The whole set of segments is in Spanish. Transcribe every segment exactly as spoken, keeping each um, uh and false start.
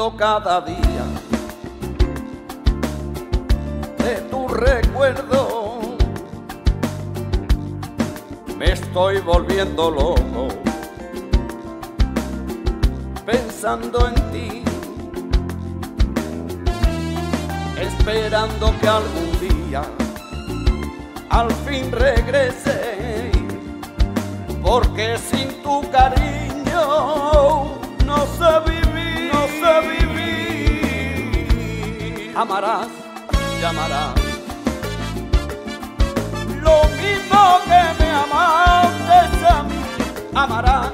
huyendo cada día de tu recuerdo. Me estoy volviendo loco pensando en ti, esperando que algún día al fin regrese, porque sin tu cariño no sé vivir, no sé vivir. Amarás, llamarás, lo mismo que me amaste a mí. Amarás,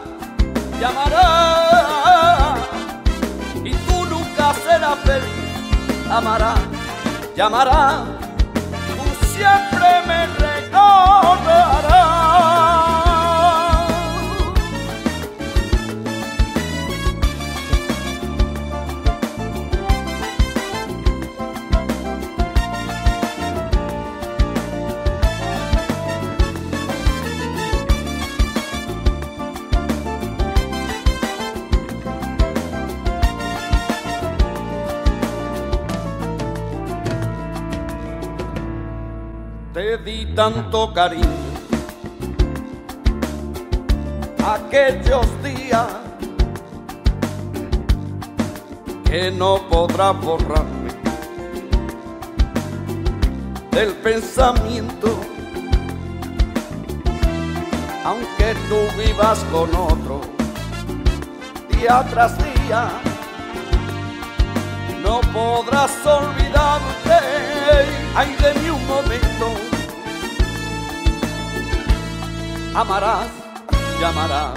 llamarás, y tú nunca serás feliz. Amarás, llamarás, tú siempre me recordarás. Te di tanto cariño aquellos días que no podrás borrarme del pensamiento, aunque tú vivas con otro día tras día. No podrás olvidarte, ay, de mí un momento. Amarás, llamarás,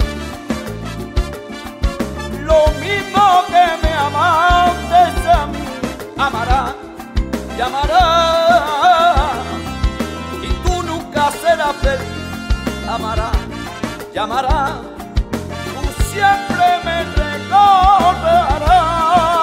lo mismo que me amaste a mí. Amarás, llamarás, y tú nunca serás feliz. Amarás, llamarás, tú siempre me recordarás.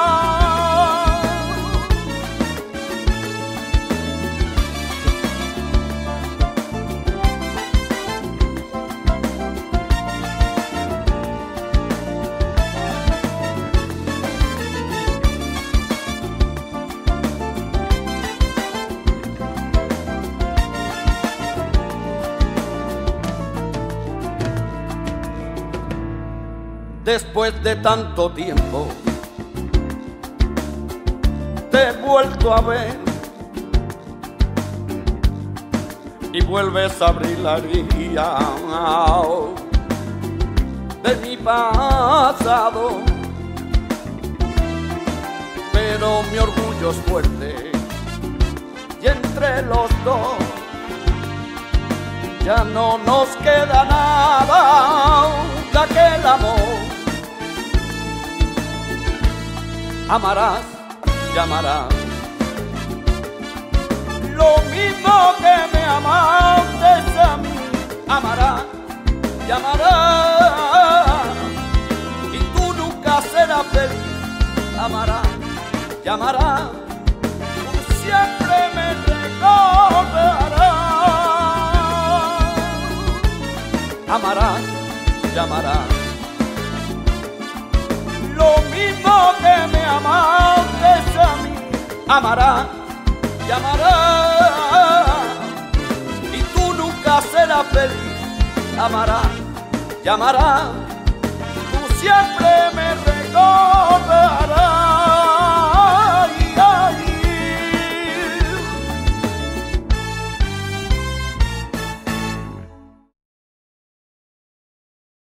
Después de tanto tiempo te he vuelto a ver y vuelves a abrir la herida de mi pasado, pero mi orgullo es fuerte y entre los dos ya no nos queda nada de aquel amor. Amarás, llamarás, lo mismo que me amaste a mí. Amarás, llamarás, y tú nunca serás feliz. Amarás, llamarás, tú siempre me recordarás. Amarás, llamarás, lo mismo que me amaste a mí. Amarás, llamarás, y tú nunca serás feliz. Amarás, llamarás, tú siempre me recordarás.